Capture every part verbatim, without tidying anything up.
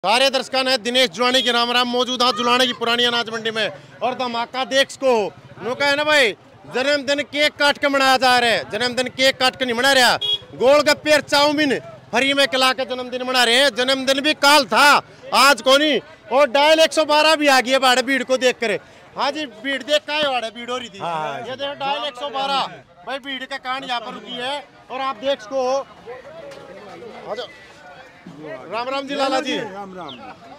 सारे दर्शकों ने दिनेश जुलानी की राम राम मौजूद है जुलाने की पुरानी अनाज मंडी में और धमाका देख को नो है ना भाई। जन्मदिन केक काट के मनाया जा रहा है। जन्मदिन केक काट के नहीं मना रहा, गोलगप्पे और चाउमीन फ्री में खिला के जन्मदिन मना रहे हैं। जन्मदिन भी काल था आज को नहीं। और डायल एक सौ बारह भी आ गई है बाड़े भीड़ को देख कर। हाँ जी भीड़ देख का है भीड़ हो रही थी। हाँ, ये देखो डायल एक सौ बारह भाई भीड़ का कांड यहाँ पर रुकी है। और आप देख को राम राम जी लाला जी। राम राम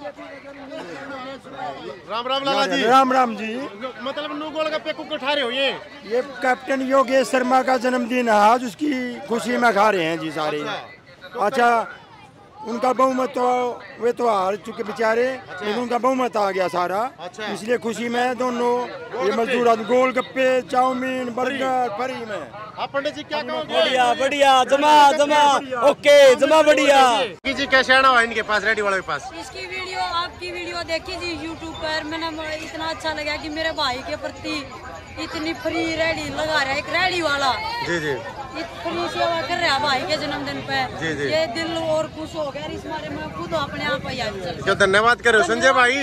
राम राम लाला जी। राम राम जी। मतलब नू गोलगप्पे कुछ खा रहे हो? ये ये कैप्टन योगेश शर्मा का जन्मदिन है आज, उसकी खुशी में खा रहे हैं जी सारे। अच्छा, अच्छा उनका बहुमत तो वे तो हार चुके बेचारे। अच्छा। लेकिन उनका बहुमत आ गया सारा। अच्छा। इसलिए खुशी में दोनों ये मजदूर गोलगप्पे चाउमीन बर्गर फ्री में। आप पंडित जी क्या कहोगे? बढ़िया बढ़िया जमा जमा ओके जमा बढ़िया जी। कैसे आना हुआ इनके पास रेडी वाले के पास? इसकी वीडियो आपकी वीडियो देखी जी यूट्यूब पर। मैंने इतना अच्छा लगा कि मेरे भाई के प्रति इतनी फ्री रेडी लगा रहा है एक रेडी वाला। जी जी फ्री सेवा कर रहा भाई के जन्मदिन पे। जी जी ये दिल और खुश हो गया। इस बारे में खुद अपने आप ही आई। क्यों धन्यवाद करो संजय भाई।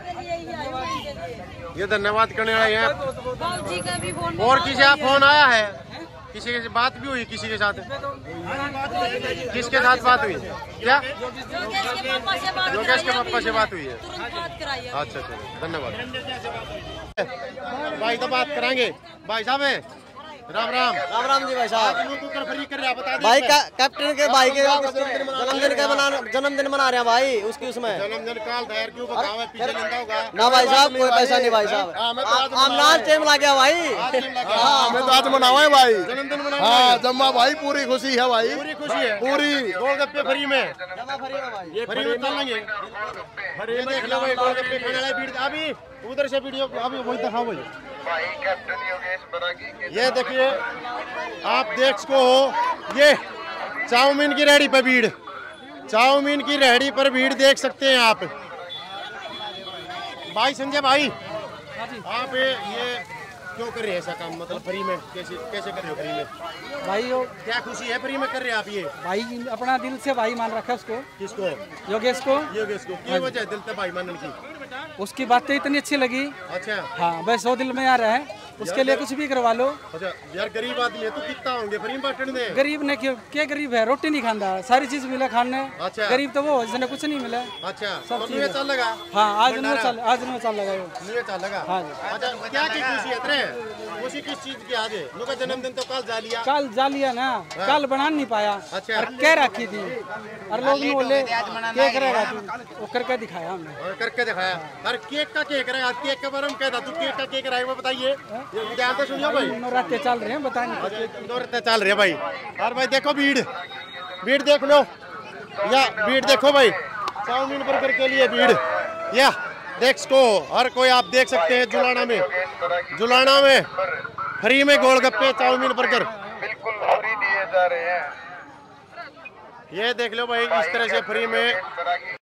ये धन्यवाद करने वाले हैं। जी का भी फोन और किसी आप फोन आया है? किसी के बात भी हुई? किसी के साथ किसके साथ बात हुई? क्या योगेश के पापा से बात हुई है? अच्छा अच्छा धन्यवाद भाई। तो बात कराएंगे भाई साहब है। राम राम राम राम जी भाई साहब। फ्री कर रहा बता भाई कैप्टन के भाई के जन्मदिन का मना जन्मदिन मना रहे हैं भाई उसकी उसमें जन्मदिन काल दायर क्यों बताओ पीछे लेंदा होगा ना भाई साहब कोई पैसा नहीं भाई साहब। हम नाच टाइम ला गया भाई। हाँ मैं तो आज मनावा है भाई जन्मदिन मनाना। हाँ जम्मा भाई पूरी खुशी है भाई। पूरी खुशी है पूरी। गोलगप्पे फ्री में ये फ्री में चलेंगे। फ्री में देख लो भाई गोलगप्पे खाने वाला भीड़। अभी उधर से वीडियो अभी वही दिखाओ भाई। ये देखिए आप देख को ये चाउमीन की रेहड़ी पर भीड़। चाउमीन की रेहड़ी पर भीड़ देख सकते हैं आप। भाई संजय भाई आप ये क्यों कर रहे हैं ऐसा काम? मतलब फ्री में कैसे कैसे कर रहे हो फ्री में? भाई वो क्या खुशी है फ्री में कर रहे हैं आप? ये भाई अपना दिल से भाई मान रखा उसको। किसको? योगेश को। योगेश को क्या वजह है दिल से भाई मानने की? उसकी बातें इतनी अच्छी लगी। अच्छा हाँ बस वो दिल में आ रहा है उसके लिए कुछ भी करवा लो। अच्छा यार गरीब आदमी है तो कितना होंगे फ्री में बांटने दे? गरीब ने क्यों क्या गरीब है? रोटी नहीं खाता सारी चीज मिला खाने। अच्छा गरीब तो वो जिसने कुछ नहीं मिला। अच्छा सब चीज चल लगा। हाँ आज नहीं चल आज नहीं चल लगा ये चल लगा। हाँ अच्छा क्या की खुशी है तेरे? खुशी किस चीज की? आज लोग का जन्मदिन तो कल जा लिया। कल जा लिया ना कल बना नहीं पाया। अच्छा और कह रखी थी और लोग बोले क्या करेगा तू? वो करके दिखाया हमने। और करके दिखाया। अरे केक का केक रहेगा केक के बारे में कहता तू केक का केक रहेगा बताइए ध्यान से सुनियो भाई। नवरात्रे चल रहे हैं बताने। नवरात्रे चल रहे हैं भाई। और भाई देखो भीड़ भीड़ देख लो या भीड़ देखो भाई चाउमीन बर्गर के लिए भीड़ या देख को हर कोई आप देख सकते हैं। जुलाना में जुलाना में फ्री में गोलगप्पे चाउमीन बर्गर बिल्कुल फ्री दिए जा रहे हैं। ये देख लो भाई इस तरह से फ्री में